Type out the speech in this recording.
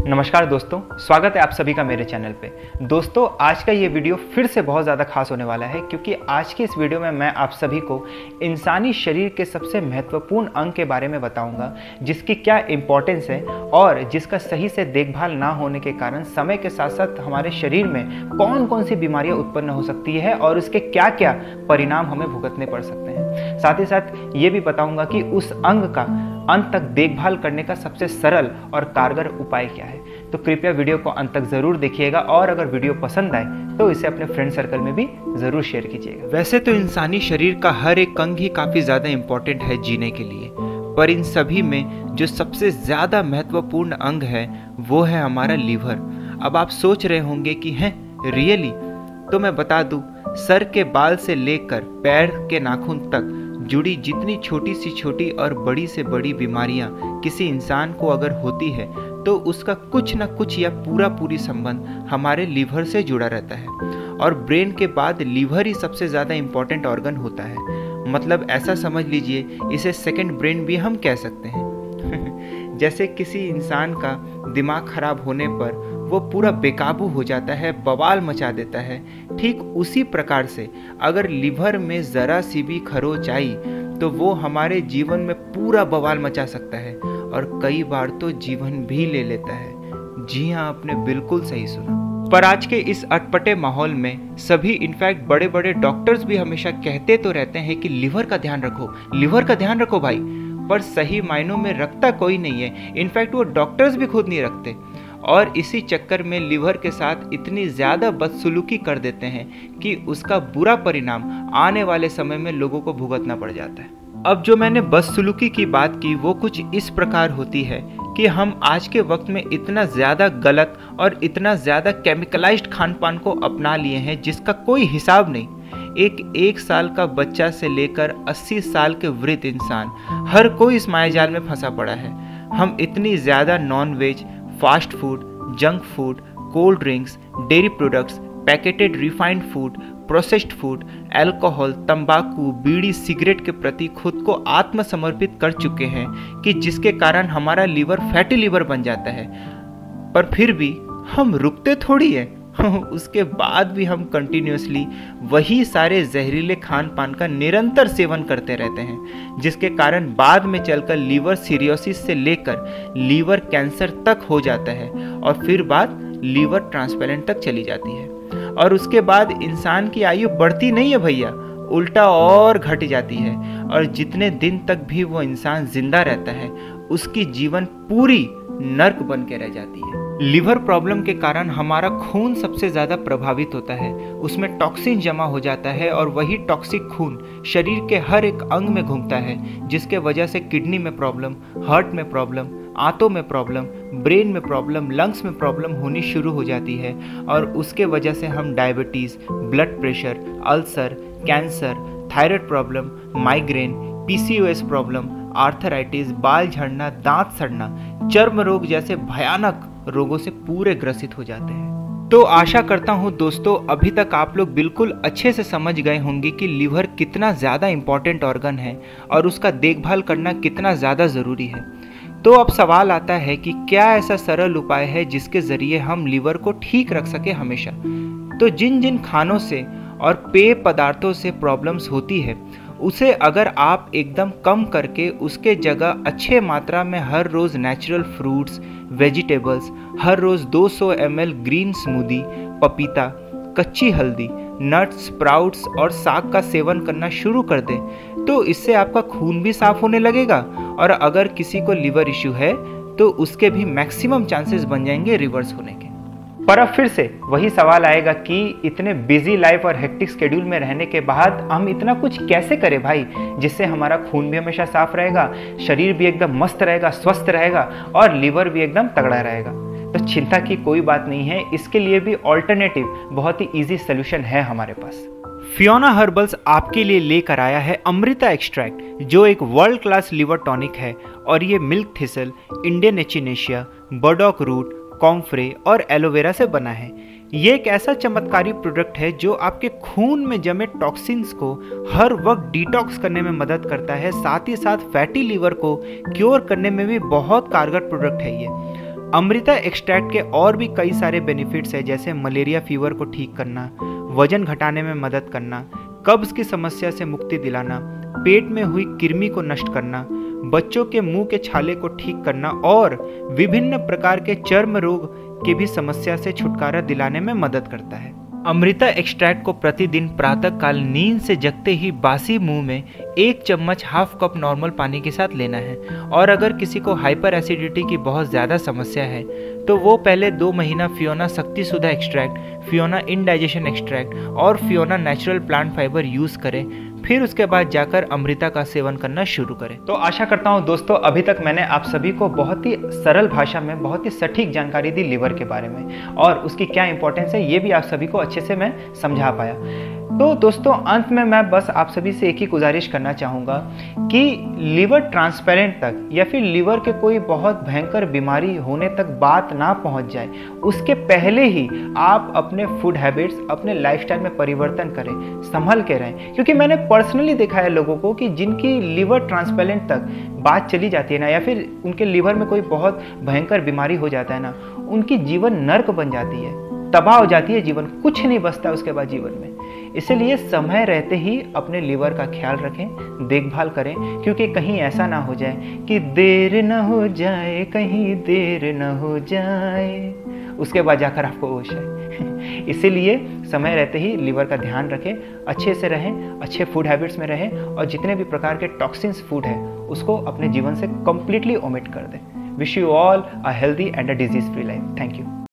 नमस्कार दोस्तों, स्वागत है आप सभी का मेरे चैनल पे। दोस्तों, आज का ये वीडियो फिर से बहुत ज़्यादा खास होने वाला है क्योंकि आज के इस वीडियो में मैं आप सभी को इंसानी शरीर के सबसे महत्वपूर्ण अंग के बारे में बताऊंगा, जिसकी क्या इम्पोर्टेंस है और जिसका सही से देखभाल ना होने के कारण समय के साथ साथ हमारे शरीर में कौन कौन सी बीमारियाँ उत्पन्न हो सकती है और उसके क्या क्या परिणाम हमें भुगतने पड़ सकते हैं। साथ ही साथ ये भी बताऊँगा कि उस अंग का अंत तक देखभाल करने का सबसे सरल और कारगर उपाय क्या है। तो कृपया वीडियो को अंत तक जरूर देखिएगा और अगर वीडियो पसंद आए तो इसे अपने फ्रेंड सर्कल में भी जरूर शेयर कीजिएगा। वैसे तो इंसानी शरीर का हर एक अंग ही काफी ज्यादा इंपॉर्टेंट है जीने के लिए, पर इन सभी में जो सबसे ज्यादा महत्वपूर्ण अंग है वो है हमारा लीवर। अब आप सोच रहे होंगे कि हैं रियली? तो मैं बता दूं, सर के बाल से लेकर पैर के नाखून तक जुड़ी जितनी छोटी से छोटी और बड़ी से बड़ी बीमारियां किसी इंसान को अगर होती है तो उसका कुछ ना कुछ या पूरी संबंध हमारे लीवर से जुड़ा रहता है। और ब्रेन के बाद लीवर ही सबसे ज़्यादा इम्पॉर्टेंट ऑर्गन होता है। मतलब ऐसा समझ लीजिए, इसे सेकंड ब्रेन भी हम कह सकते हैं। जैसे किसी इंसान का दिमाग खराब होने पर वो पूरा बेकाबू हो जाता है, बवाल मचा देता है, ठीक उसी प्रकार से अगर लीवर में ज़रा सी भी खरोच आई तो वो हमारे जीवन में पूरा बवाल मचा सकता है और कई बार तो जीवन भी ले लेता है। जी हाँ, आपने बिल्कुल सही सुना। पर आज के इस अटपटे माहौल में सभी, इनफैक्ट बड़े बड़े डॉक्टर्स भी हमेशा कहते तो रहते हैं कि लीवर का ध्यान रखो, लीवर का ध्यान रखो भाई, पर सही मायनों में रखता कोई नहीं है। इनफैक्ट वो डॉक्टर्स भी खुद नहीं रखते और इसी चक्कर में लीवर के साथ इतनी ज़्यादा बदसलूकी कर देते हैं कि उसका बुरा परिणाम आने वाले समय में लोगों को भुगतना पड़ जाता है। अब जो मैंने बदसलूकी की बात की वो कुछ इस प्रकार होती है कि हम आज के वक्त में इतना ज़्यादा गलत और इतना ज़्यादा केमिकलाइज्ड खान पान को अपना लिए हैं जिसका कोई हिसाब नहीं। एक साल का बच्चा से लेकर 80 साल के वृद्ध इंसान, हर कोई इस मायाजाल में फंसा पड़ा है। हम इतनी ज़्यादा non veg, fast food, junk food, cold drinks, dairy products, packaged refined food, processed food, alcohol, तंबाकू, बीड़ी, सिगरेट के प्रति खुद को आत्मसमर्पित कर चुके हैं कि जिसके कारण हमारा लीवर फैटी लीवर बन जाता है। पर फिर भी हम रुकते थोड़ी है। उसके बाद भी हम कंटिन्यूसली वही सारे जहरीले खान पान का निरंतर सेवन करते रहते हैं, जिसके कारण बाद में चलकर लीवर सिरोसिस से लेकर लीवर कैंसर तक हो जाता है और फिर बात लीवर ट्रांसप्लांट तक चली जाती है। और उसके बाद इंसान की आयु बढ़ती नहीं है भैया, उल्टा और घट जाती है। और जितने दिन तक भी वो इंसान जिंदा रहता है उसकी जीवन पूरी नर्क बन के रह जाती है। लिवर प्रॉब्लम के कारण हमारा खून सबसे ज़्यादा प्रभावित होता है, उसमें टॉक्सिन जमा हो जाता है और वही टॉक्सिक खून शरीर के हर एक अंग में घूमता है, जिसके वजह से किडनी में प्रॉब्लम, हार्ट में प्रॉब्लम, आंतों में प्रॉब्लम, ब्रेन में प्रॉब्लम, लंग्स में प्रॉब्लम होनी शुरू हो जाती है। और उसके वजह से हम diabetes, blood pressure, ulcer, cancer, thyroid problem, migraine, PCOS problem, arthritis, बाल झड़ना, दांत सड़ना, चर्म रोग जैसे भयानक रोगों से पूरे ग्रसित हो जाते हैं। तो आशा करता हूँ दोस्तों, अभी तक आप लोग बिल्कुल अच्छे से समझ गए होंगे कि लीवर कितना ज़्यादा इम्पॉर्टेंट ऑर्गन है और उसका देखभाल करना कितना ज़्यादा ज़रूरी है। तो अब सवाल आता है कि क्या ऐसा सरल उपाय है जिसके ज़रिए हम लीवर को ठीक रख सके हमेशा। तो जिन जिन खानों से और पेय पदार्थों से प्रॉब्लम्स होती है उसे अगर आप एकदम कम करके उसके जगह अच्छे मात्रा में हर रोज़ नेचुरल फ्रूट्स, वेजिटेबल्स, हर रोज़ 200 ml ग्रीन स्मूदी, पपीता, कच्ची हल्दी, नट्स, स्प्राउट्स और साग का सेवन करना शुरू कर दें तो इससे आपका खून भी साफ होने लगेगा और अगर किसी को लिवर इश्यू है तो उसके भी मैक्सिमम चांसेस बन जाएंगे रिवर्स होने के। पर अब फिर से वही सवाल आएगा कि इतने बिजी लाइफ और हेक्टिक शेड्यूल में रहने के बाद हम इतना कुछ कैसे करें भाई, जिससे हमारा खून भी हमेशा साफ रहेगा, शरीर भी एकदम मस्त रहेगा, स्वस्थ रहेगा और लीवर भी एकदम तगड़ा रहेगा। तो चिंता की कोई बात नहीं है, इसके लिए भी ऑल्टरनेटिव बहुत ही ईजी सोल्यूशन है हमारे पास। फियोना हर्बल्स आपके लिए लेकर आया है अमृता एक्सट्रैक्ट, जो एक वर्ल्ड क्लास लिवर टॉनिक है और ये milk thistle, Indian echinacea, burdock root, comfrey और एलोवेरा से बना है। ये एक ऐसा चमत्कारी प्रोडक्ट है जो आपके खून में जमे टॉक्सिन्स को हर वक्त डिटॉक्स करने में मदद करता है, साथ ही साथ फैटी लीवर को क्योर करने में भी बहुत कारगर प्रोडक्ट है ये। अमृता एक्सट्रैक्ट के और भी कई सारे बेनिफिट्स हैं, जैसे मलेरिया फीवर को ठीक करना, वजन घटाने में मदद करना, कब्ज की समस्या से मुक्ति दिलाना, पेट में हुई कृमि को नष्ट करना, बच्चों के मुंह के छाले को ठीक करना और विभिन्न प्रकार के चर्म रोग की भी समस्या से छुटकारा दिलाने में मदद करता है। अमृता एक्सट्रैक्ट को प्रतिदिन प्रातः काल नींद से जगते ही बासी मुंह में 1 चम्मच हाफ कप नॉर्मल पानी के साथ लेना है। और अगर किसी को हाइपर एसिडिटी की बहुत ज़्यादा समस्या है तो वो पहले 2 महीना Fiona Shakti Sudha extract, Fiona indigestion extract और Fiona natural plant fibre use करें, फिर उसके बाद जाकर अमृता का सेवन करना शुरू करें। तो आशा करता हूं दोस्तों, अभी तक मैंने आप सभी को बहुत ही सरल भाषा में बहुत ही सटीक जानकारी दी लीवर के बारे में, और उसकी क्या इंपॉर्टेंस है ये भी आप सभी को अच्छे से मैं समझा पाया। तो दोस्तों अंत में मैं बस आप सभी से एक ही गुजारिश करना चाहूँगा कि लीवर ट्रांसपेरेंट तक या फिर लीवर के कोई बहुत भयंकर बीमारी होने तक बात ना पहुँच जाए, उसके पहले ही आप अपने फूड हैबिट्स, अपने लाइफस्टाइल में परिवर्तन करें, संभल के रहें। क्योंकि मैंने पर्सनली देखा है लोगों को कि जिनकी लीवर ट्रांसपेरेंट तक बात चली जाती है ना, या फिर उनके लीवर में कोई बहुत भयंकर बीमारी हो जाता है ना, उनकी जीवन नर्क बन जाती है, तबाह हो जाती है जीवन, कुछ नहीं बचता उसके बाद जीवन में। इसलिए समय रहते ही अपने लीवर का ख्याल रखें, देखभाल करें, क्योंकि कहीं ऐसा ना हो जाए कि देर न हो जाए, कहीं देर न हो जाए, उसके बाद जाकर आपको होश है। इसीलिए समय रहते ही लीवर का ध्यान रखें, अच्छे से रहें, अच्छे फूड हैबिट्स में रहें, और जितने भी प्रकार के टॉक्सिन्स फूड है उसको अपने जीवन से कंप्लीटली ओमिट कर दें। Wish you all a healthy and a disease free life. Thank you.